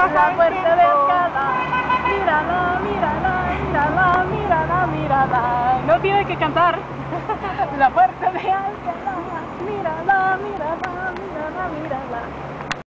La fuerte de Alcalá, mírala, mírala, mírala, mírala, mírala. No tiene que cantar. La fuerte de Alcalá, mírala, mírala, mírala, mírala.